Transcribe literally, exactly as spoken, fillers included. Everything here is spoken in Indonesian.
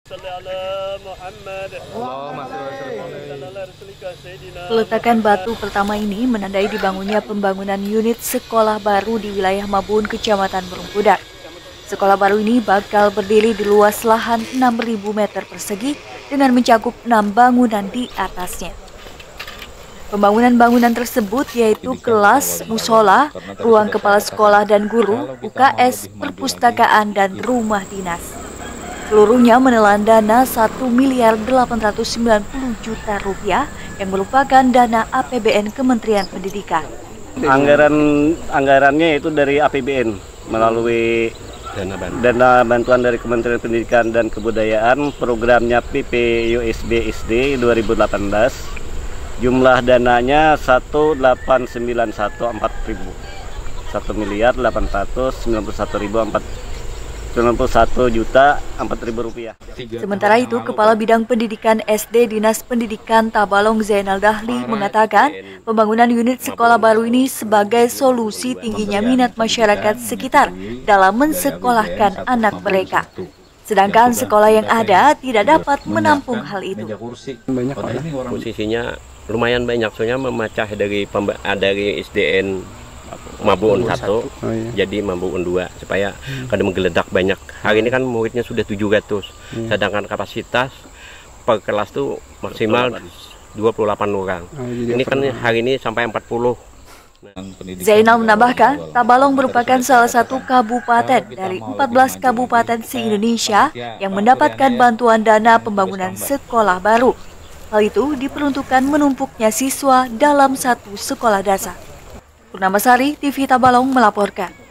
Peletakan batu pertama ini menandai dibangunnya pembangunan unit sekolah baru di wilayah Mabun, Kecamatan Berungkudan. Sekolah baru ini bakal berdiri di luas lahan enam ribu meter persegi dengan mencakup enam bangunan di atasnya. Pembangunan-bangunan tersebut yaitu kelas, musola, ruang kepala sekolah dan guru, U K S, perpustakaan, dan rumah dinas. Seluruhnya menelan dana satu miliar delapan ratus sembilan puluh juta rupiah yang merupakan dana A P B N Kementerian Pendidikan. Anggaran anggarannya itu dari A P B N melalui dana bantuan, dana bantuan dari Kementerian Pendidikan dan Kebudayaan, programnya P P U S B S D dua ribu delapan belas. Jumlah dananya satu delapan sembilan satu empat ribu. satu miliar delapan ratus sembilan puluh satu ribu sembilan puluh satu juta empat ribu rupiah. Sementara itu, Kepala Bidang Pendidikan S D Dinas Pendidikan Tabalong Zainal Dahli mengatakan pembangunan unit sekolah baru ini sebagai solusi tingginya minat masyarakat sekitar dalam mensekolahkan anak mereka. Sedangkan sekolah yang ada tidak dapat menampung hal itu. Posisinya lumayan banyak, soalnya memecah dari dari S D N Mabun satu, oh, iya. Jadi Mabun dua supaya kada menggeledak banyak. Hari ini kan muridnya sudah tujuh ratus, iya. Sedangkan kapasitas per kelas tuh maksimal dua puluh delapan orang. Oh, ini kan hari ini sampai empat puluh. Zainal menambahkan, Tabalong merupakan salah satu kabupaten dari empat belas kabupaten se-Indonesia yang mendapatkan bantuan dana pembangunan sekolah baru. Hal itu diperuntukkan menumpuknya siswa dalam satu sekolah dasar. Purnamasari, T V Tabalong melaporkan.